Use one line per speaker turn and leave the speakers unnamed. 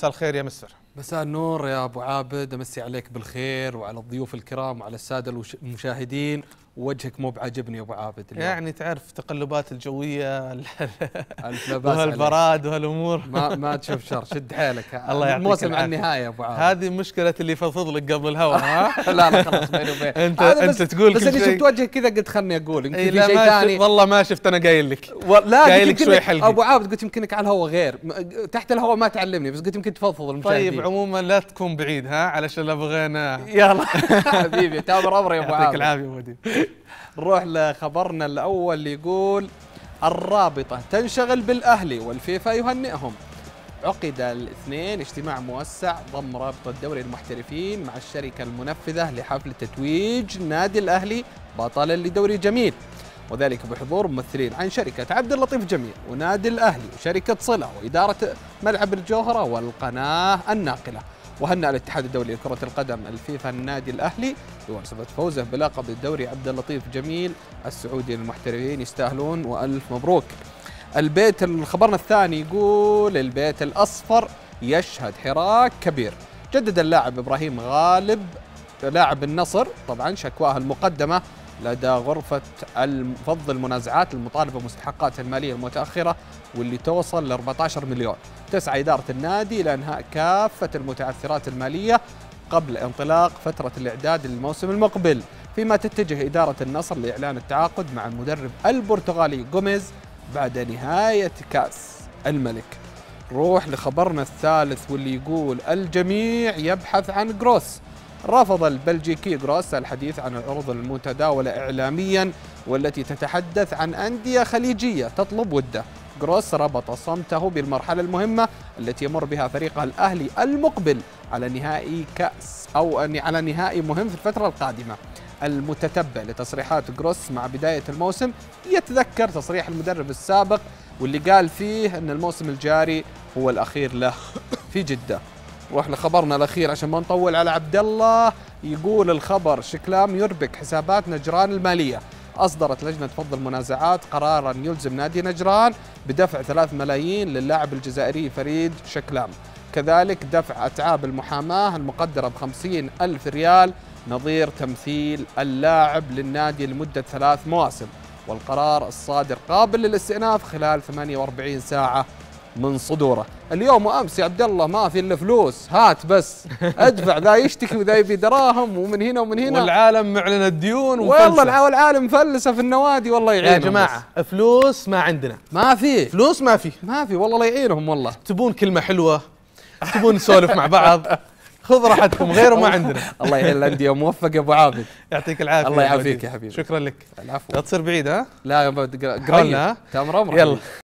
مساء الخير يا مستر.
مساء النور يا ابو عابد، امسي عليك بالخير وعلى الضيوف الكرام وعلى الساده المشاهدين. وجهك مو بعاجبني يا ابو عابد اليوم.
يعني تعرف تقلبات الجويه
الف لا باس
وهالبراد وهالامور.
ما تشوف شر، شد حيلك.
الله يعطيك
الموسم على النهايه يا ابو عابد.
هذه مشكله اللي يفضفض لك قبل الهواء. ها
لا خلاص بيني وبينك.
انت تقول
بس
كل
اني
شيء.
شفت وجهك كذا قلت خلني اقول يمكن في
لا
شيء ثاني.
والله ما شفت، انا قايل لك.
لا
قايل لك شوي حلقي.
ابو عابد قلت يمكنك على الهواء غير، تحت الهواء ما تعلمني، بس قلت يمكن تفضفض المشاهدين.
طيب عموما لا تكون بعيد ها، علشان لا بغينا.
يلا حبيبي تامر امري يا ابو عابد.
يعطيك العافيه ودي.
نروح لخبرنا الأول اللي يقول الرابطة تنشغل بالأهلي والفيفا يهنئهم. عقد الاثنين اجتماع موسع ضم رابطة دوري المحترفين مع الشركة المنفذة لحفل تتويج نادي الأهلي بطلا لدوري جميل، وذلك بحضور ممثلين عن شركة عبد اللطيف جميل ونادي الأهلي وشركة صلة وإدارة ملعب الجوهرة والقناة الناقلة. وهنأ الاتحاد الدولي لكرة القدم الفيفا النادي الأهلي بمناسبة فوزه بلقب الدوري عبد اللطيف جميل السعودي للمحترفين، يستاهلون وألف مبروك. الخبرنا الثاني يقول البيت الأصفر يشهد حراك كبير. جدد اللاعب إبراهيم غالب لاعب النصر طبعا شكواه المقدمة لدى غرفة فض المنازعات المطالبة بمستحقاته المالية المتأخرة واللي توصل ل 14 مليون. تسعى إدارة النادي إلى إنهاء كافة المتعثرات المالية قبل انطلاق فترة الإعداد للموسم المقبل، فيما تتجه إدارة النصر لإعلان التعاقد مع المدرب البرتغالي غوميز بعد نهاية كأس الملك. روح لخبرنا الثالث واللي يقول الجميع يبحث عن جروس. رفض البلجيكي جروس الحديث عن العروض المتداولة إعلاميا والتي تتحدث عن أندية خليجية تطلب وده. جروس ربط صمته بالمرحلة المهمة التي يمر بها فريقه الأهلي المقبل على نهائي كأس أو على نهائي مهم في الفترة القادمة. المتتبع لتصريحات جروس مع بداية الموسم يتذكر تصريح المدرب السابق واللي قال فيه أن الموسم الجاري هو الأخير له في جدة. نروح لخبرنا الأخير عشان ما نطول على عبد الله. يقول الخبر شكلام يربك حسابات نجران المالية. أصدرت لجنة فض المنازعات قرارا يلزم نادي نجران بدفع 3 ملايين للاعب الجزائري فريد شكلام، كذلك دفع أتعاب المحاماة المقدرة ب50 ألف ريال نظير تمثيل اللاعب للنادي لمدة 3 مواسم. والقرار الصادر قابل للاستئناف خلال 48 ساعة من صدوره. اليوم وامس يا عبد الله ما في الا فلوس، هات بس ادفع، ذا يشتكي وذا يبي دراهم ومن هنا ومن هنا،
والعالم معلن الديون
والله العالم مفلسه في النوادي. والله يعينهم
يا جماعه بس. فلوس ما عندنا،
ما في
فلوس، ما في
والله لا يعينهم. والله
تبون كلمه حلوه، تبون نسولف مع بعض، خذ راحتكم، غيره ما عندنا.
الله يعين الانديه، موفق يا ابو عابد.
يعطيك العافيه.
الله يعافيك يا حبيبي.
شكرا لك.
العفو.
لا تصير بعيد ها.
لا قريب. تامر امرك.
يلا.